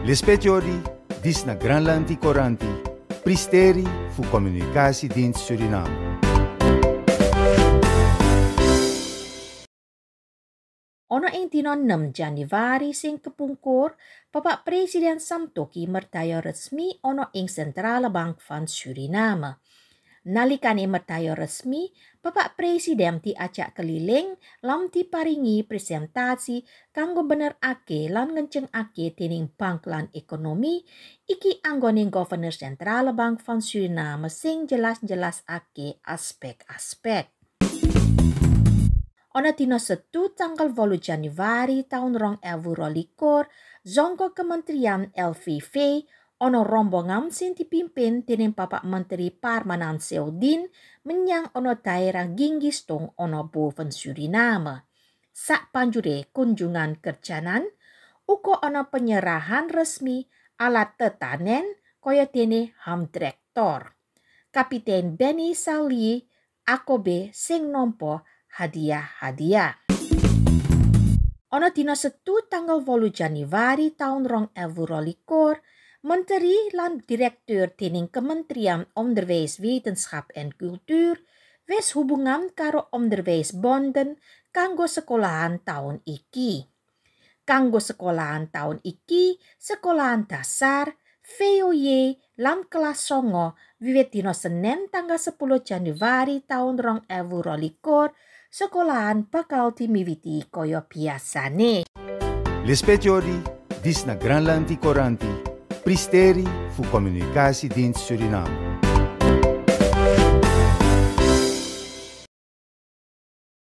Lispetiori, dis na Granlandi Coranti, Pristeri fu Communicatiedienst Suriname. Ono ing dina 6 Januari sing kepungkur, Bapak Presiden Samtoki mertaya resmi ono ing Sentrale Bank van Suriname. Nalikane mertaya resmi, Bapak Presiden diajak keliling lan diparingi presentasi kanggo benerake lan ngencengake dening bank lan ekonomi iki anggone Governor Sentrale Bank van Suriname sing jelas-jelasake aspek-aspek. Ono dina Setu tanggal 8 Januari tahun 2022, saka Kementerian LVV ono rombongan sing dipimpin dening Bapak Menteri Parmanan Seudin menyang ono daerah Gingistong ono boven Suriname. Sak panjure kunjungan kerjanan, uga ono penyerahan resmi alat tetanen kaya dene hamtrektor. Kapiten Benny Sali Akobe sing nompo hadiah-hadiah. Ono dina Setu tanggal 8 Januari tahun 2022, Menteri lan Direktur dening Kementerian Onderwijs, Wetenschap en Kultuur wis hubungan karo onderwijsbonden kanggo sekolahan tahun iki. Kanggo sekolahan tahun iki, sekolahan dasar, VOY lan kelas 9 wiwit dina Senin tanggal 10 Januari tahun 2022 sekolahan bakal dimiwiti kaya biasane. Lispetiori, dis na Granlandi Coranti, Pristeri fu Communicatiedienst Suriname.